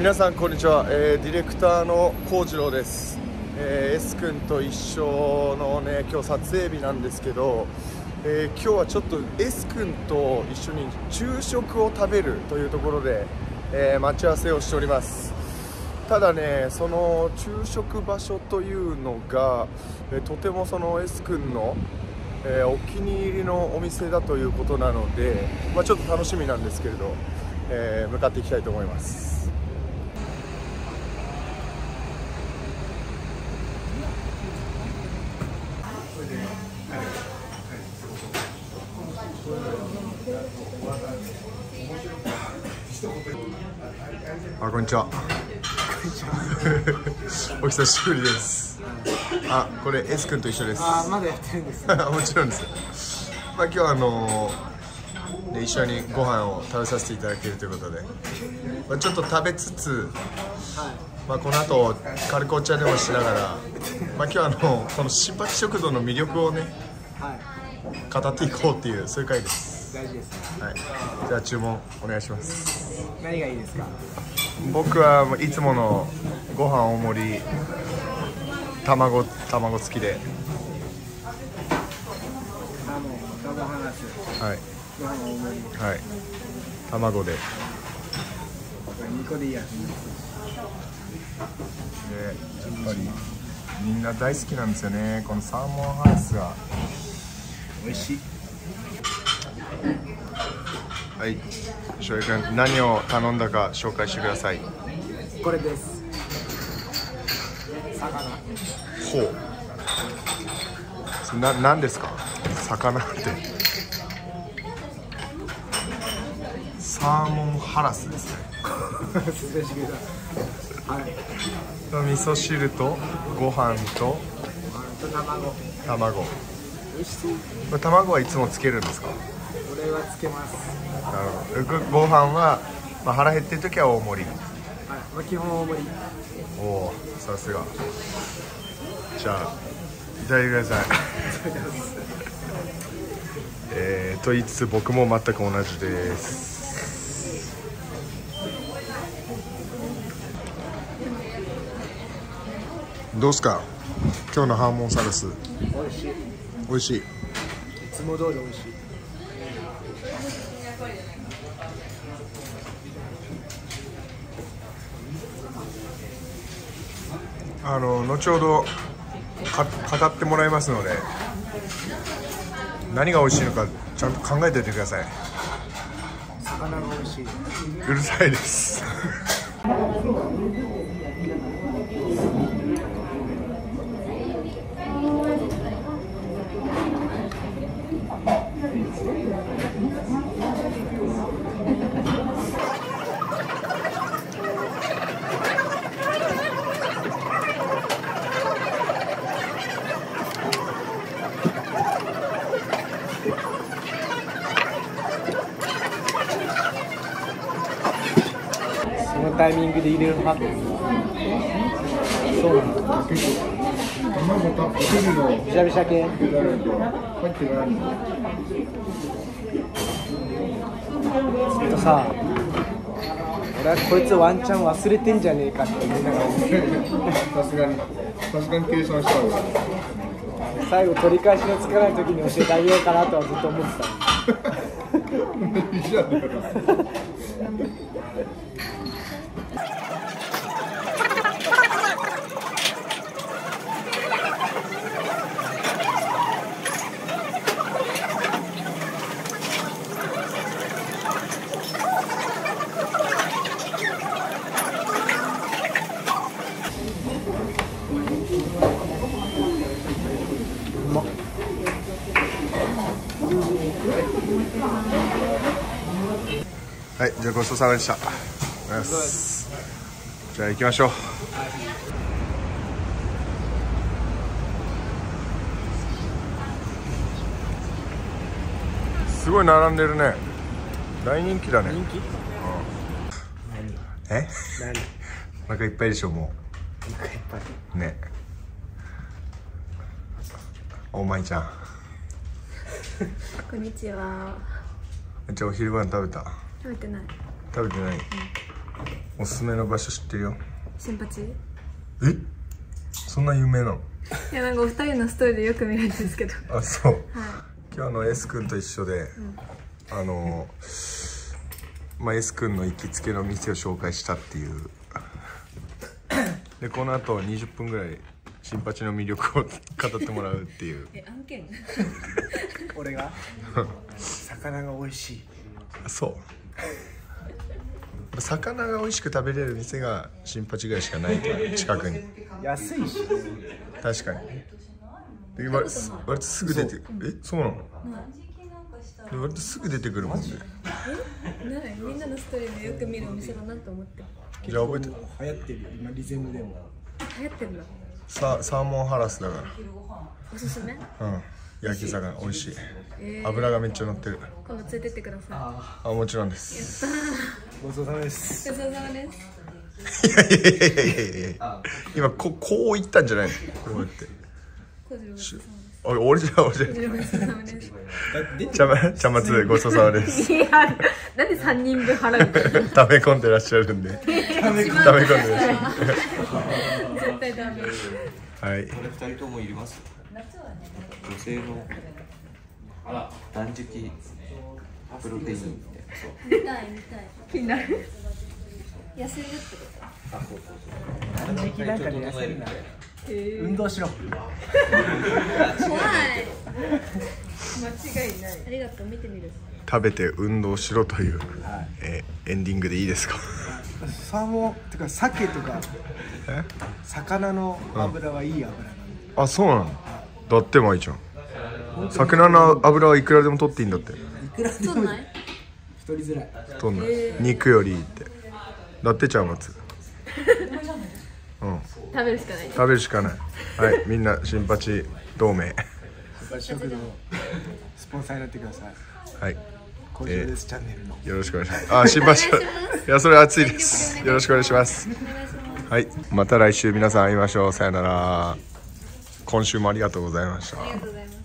皆さんこんにちは、ディレクターの幸次郎です。S 君と一緒のね今日撮影日なんですけど、今日はちょっと S 君と一緒に昼食を食べるというところで、待ち合わせをしております。ただね、その昼食場所というのが、とてもその S 君の、お気に入りのお店だということなので、ちょっと楽しみなんですけれど、向かっていきたいと思います。こんにちは。お久しぶりです。これ S 君と一緒です。 まだやってるんです、 ね、もちろんです。今日は一緒にご飯を食べさせていただけるということで、ちょっと食べつつ、この後軽くお茶でもしながら、今日はこの新八食堂の魅力をね、語っていこうっていうそういう回です。 大事ですね。 じゃあ注文お願いします。 何がいいですか？ 僕はいつものご飯大盛り、卵付きで。 卵ハラス。ご飯大盛り。 卵で。 2個でいいやつ。 やっぱりみんな大好きなんですよね、このサーモンハラスが美味しい。 翔平君、何を頼んだか紹介してください。 これです。魚。 何ですか？魚って。サーモンハラスですね。味噌汁とご飯と卵。 美味しそう。 卵はいつもつけるんですか？ これはつけます。 なるほど。ご飯は、腹減ってる時は大盛り。 基本大盛り。 おお、さすが。じゃあいただいてください。と言いつつ僕も全く同じです。どうすか、今日のハーモンサラス？ 美味しい。 美味しい。いつも通り美味しい。 後ほど語ってもらいますので、何が美味しいのかちゃんと考えておいてください。 魚が美味しい。 うるさいです。 そのタイミングで入れる派。そうなんだ。びしゃびしゃ系。さ、俺はこいつワンチャン忘れてんじゃねえかって思いながらさすがに計算した方が。 最後取り返しのつかない時に教えてあげようかなとはずっと思ってた。 じゃあごちそうさまでした。じゃあ行きましょう。すごい並んでるね。大人気だね。 人気？ お腹いっぱいでしょ、もお腹いっぱい。 ね。おまいちゃん。 こんにちは。 じゃあお昼ご飯食べた？ 食べてない。 食べてない。 おすすめの場所知ってるよ。 新八。 え、そんな有名なの？ いや、なんかお二人のストーリーでよく見るんですけど。 あ、そう。 はい。 今日S 君と一緒で、S 君の行きつけの店を紹介したっていう。で、この後20分ぐらい新八の魅力を語ってもらうっていう。 案件。 俺が魚が美味しい。 そう。魚が美味しく食べれる店が新八ぐらいしかないから近くに。 安いし。 確かに。で割とすぐ出て、そうなの？で割とすぐ出てくるもんね。 ない、みんなのストーリーでよく見るお店だなと思って。 じゃあ覚えてる？ 流行ってるよ今リゼムでも。 流行ってんだ。 サーモンハラスだかおすすめ？ ら。うん。焼き魚美味しい。油がめっちゃ乗ってる。 今度連れてってくださあ、もちろんです。 い。やっごちそうさまでたす。 ー。ごちそうさまです。 いや今こう言ったんじゃないの？こうやって。 コジロごちそうさまです。 俺じゃ。 コジロごちそうさまです。 茶松ごちそうさまです。 いや、なんで3人分払うの？ 溜め込んでらっしゃるんで。溜め込んでらっしゃる。 絶対ダメ。 はい。 これ2人ともいります。女性の断食プロテインって見たい。気になる。痩せるってこと？ 断食なんかで痩せるな。運動しろ。 怖い。間違いない。ありがとう、見てみる。 食べて運動しろという、エンディングでいいですか？ サーモンってか鮭とか魚の油はいい油なの。 あ、そうなの？だってもいいじゃん。魚の油はいくらでも取っていいんだって。 いくらでもそうない？ 太りづらい。 取んない。肉よりいいって。だってちゃん松。うん。 食べるしかない。 食べるしかない。はい、みんな新八同盟。 食堂スポンサーになってください。 はい。 コジロですチャンネルの。 よろしくお願いします。あ、新八。いや、それ熱いです。よろしくお願いします。はい、また来週皆さん会いましょう。さよなら。今週もありがとうございました。 ありがとうございます。